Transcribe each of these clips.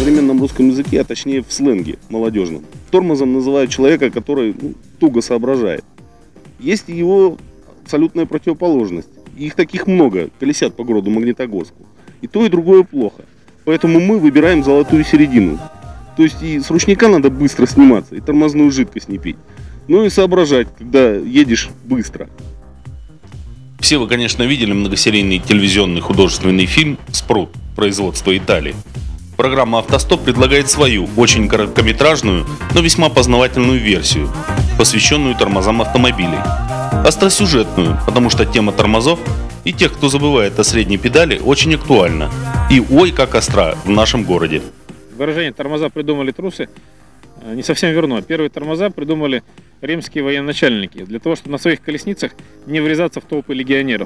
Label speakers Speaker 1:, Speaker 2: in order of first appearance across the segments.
Speaker 1: современном русском языке, а точнее в сленге молодежном. Тормозом называют человека, который туго соображает. Есть его абсолютная противоположность. Их таких много, колесят по городу Магнитогорску. И то, и другое плохо. Поэтому мы выбираем золотую середину. То есть и с ручника надо быстро сниматься, и тормозную жидкость не пить. Ну и соображать, когда едешь быстро.
Speaker 2: Все вы, конечно, видели многосерийный телевизионный художественный фильм «Спрут» производства Италии. Программа «Автостоп» предлагает свою, очень короткометражную, но весьма познавательную версию, посвященную тормозам автомобилей. Остросюжетную, потому что тема тормозов и тех, кто забывает о средней педали, очень актуальна. И ой, как остра в нашем городе.
Speaker 3: Выражение «тормоза придумали трусы» не совсем верно. Первые тормоза придумали римские военачальники для того, чтобы на своих колесницах не врезаться в толпы легионеров.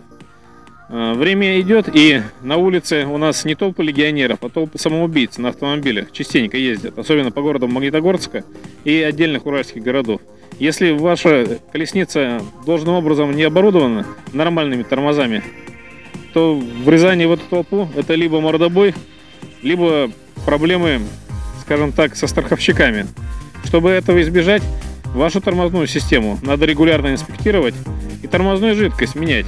Speaker 3: Время идет, и на улице у нас не толпы легионеров, а толпы самоубийц на автомобилях частенько ездят, особенно по городу Магнитогорска и отдельных уральских городов. Если ваша колесница должным образом не оборудована нормальными тормозами, то врезание в эту толпу – это либо мордобой, либо проблемы, скажем так, со страховщиками. Чтобы этого избежать, вашу тормозную систему надо регулярно инспектировать и тормозную жидкость менять.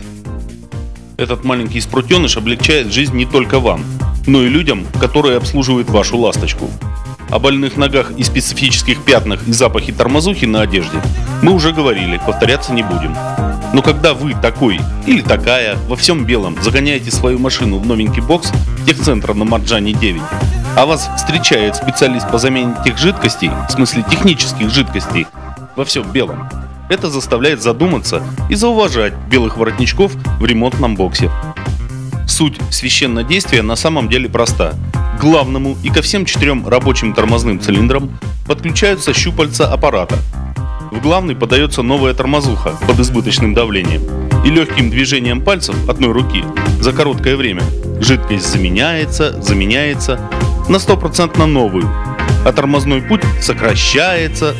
Speaker 2: Этот маленький спрутеныш облегчает жизнь не только вам, но и людям, которые обслуживают вашу ласточку. О больных ногах и специфических пятнах и запахе тормозухи на одежде мы уже говорили, повторяться не будем. Но когда вы такой или такая во всем белом загоняете свою машину в новенький бокс техцентра на Марджане 9, а вас встречает специалист по замене тех жидкостей, в смысле технических жидкостей, во всем белом, это заставляет задуматься и зауважать белых воротничков в ремонтном боксе. Суть священнодействия на самом деле проста. К главному и ко всем 4 рабочим тормозным цилиндрам подключаются щупальца аппарата. В главный подается новая тормозуха под избыточным давлением, и легким движением пальцев одной руки за короткое время жидкость заменяется на 100% новую, а тормозной путь сокращается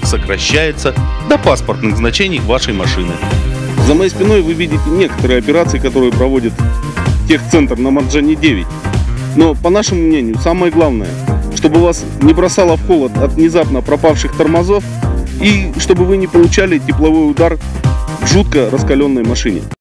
Speaker 2: до паспортных значений вашей машины.
Speaker 1: За моей спиной вы видите некоторые операции, которые проводит техцентр на Марджане 9. Но, по нашему мнению, самое главное, чтобы вас не бросало в холод от внезапно пропавших тормозов и чтобы вы не получали тепловой удар в жутко раскаленной машине.